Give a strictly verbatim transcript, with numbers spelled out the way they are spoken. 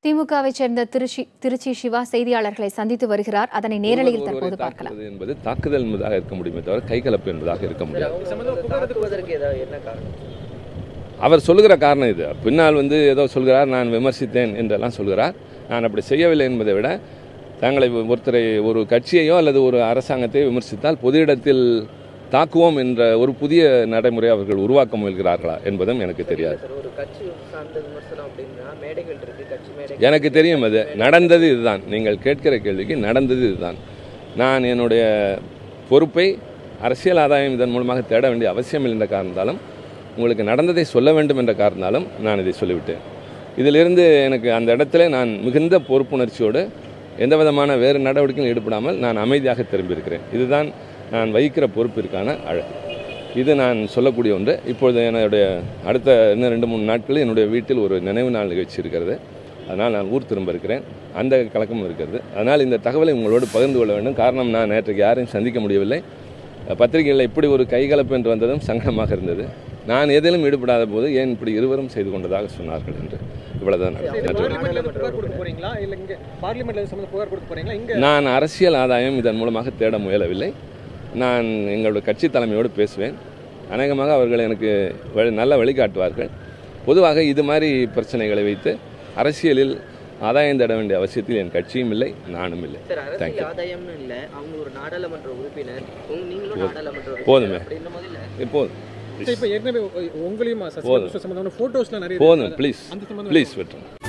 திமுகவை சேர்ந்த திருச்சி திருச்சி சிவா செய்தியாளர்களை சந்தித்து வருகிறார். அதனை நேரலையில் தற்போது பார்க்கலாம். என்பது தாக்குதல் என்பதாக இருக்க முடியுமே தவிர கைகலப்பு என்பதாக இருக்க முடியாது. அவர் சொல்லுகிற காரணம் இது. பின்னால் வந்து ஏதோ சொல்கிறார், நான் விமர்சித்தேன் என்றெல்லாம் சொல்கிறார். நான் அப்படி செய்யவில்லை என்பதை விட தங்களை ஒருத்தரை ஒரு கட்சியையோ அல்லது ஒரு அரசாங்கத்தையோ விமர்சித்தால் பொது இடத்தில் தாக்குவோம் என்ற ஒரு புதிய நடைமுறை அவர்கள் உருவாக்க முயல்கிறார்களா என்பதும் எனக்கு தெரியாது. எனக்கு தெரியும், அது நடந்தது இதுதான். நீங்கள் கேட்கிற கேள்விக்கு நடந்தது இதுதான். நான் என்னுடைய பொறுப்பை அரசியல் ஆதாயம் இதன் மூலமாக தேட வேண்டிய அவசியம் இல்லை என்ற காரணத்தாலும், உங்களுக்கு நடந்ததை சொல்ல வேண்டும் என்ற காரணத்தாலும் நான் இதை சொல்லிவிட்டேன். இதிலிருந்து எனக்கு அந்த இடத்துல நான் மிகுந்த பொறுப்புணர்ச்சியோடு எந்த விதமான வேறு நடவடிக்கையில் ஈடுபடாமல் நான் அமைதியாக திரும்பியிருக்கிறேன். இதுதான் நான் வகிக்கிற பொறுப்பிற்கான அழகு. இது நான் சொல்லக்கூடிய ஒன்று. இப்பொழுது என்னுடைய அடுத்த இன்னும் ரெண்டு மூணு நாட்களில் என்னுடைய வீட்டில் ஒரு நினைவு நாள் நிகழ்ச்சி இருக்கிறது. அதனால் நான் ஊர் திரும்ப இருக்கிறேன். அந்த கலக்கமும் இருக்கிறது. அதனால் இந்த தகவலை உங்களோடு பகிர்ந்து கொள்ள வேண்டும். காரணம், நான் நேற்றைக்கு யாரையும் சந்திக்க முடியவில்லை. பத்திரிகைகளில் இப்படி ஒரு கைகலப்பு என்று வந்ததும் சங்கடமாக இருந்தது. நான் எதிலும் ஈடுபடாத போது ஏன் இப்படி இருவரும் செய்து கொண்டதாக சொன்னார்கள் என்று இவ்வளவுதான். நான் அரசியல் ஆதாயம் இதன் மூலமாக தேட முயலவில்லை. நான் எங்களுடைய கட்சி தலைமையோடு பேசுவேன். அநேகமாக அவர்கள் எனக்கு நல்ல வழிகாட்டுவார்கள். பொதுவாக இது மாதிரி பிரச்சனைகளை வைத்து அரசியலில் ஆதாயம் தேட வேண்டிய அவசியத்தில் என் கட்சியும் இல்லை, நானும் இல்லை. போதுமே, போதும் போதும் ப்ளீஸ் ப்ளீஸ் விட்டுருங்க.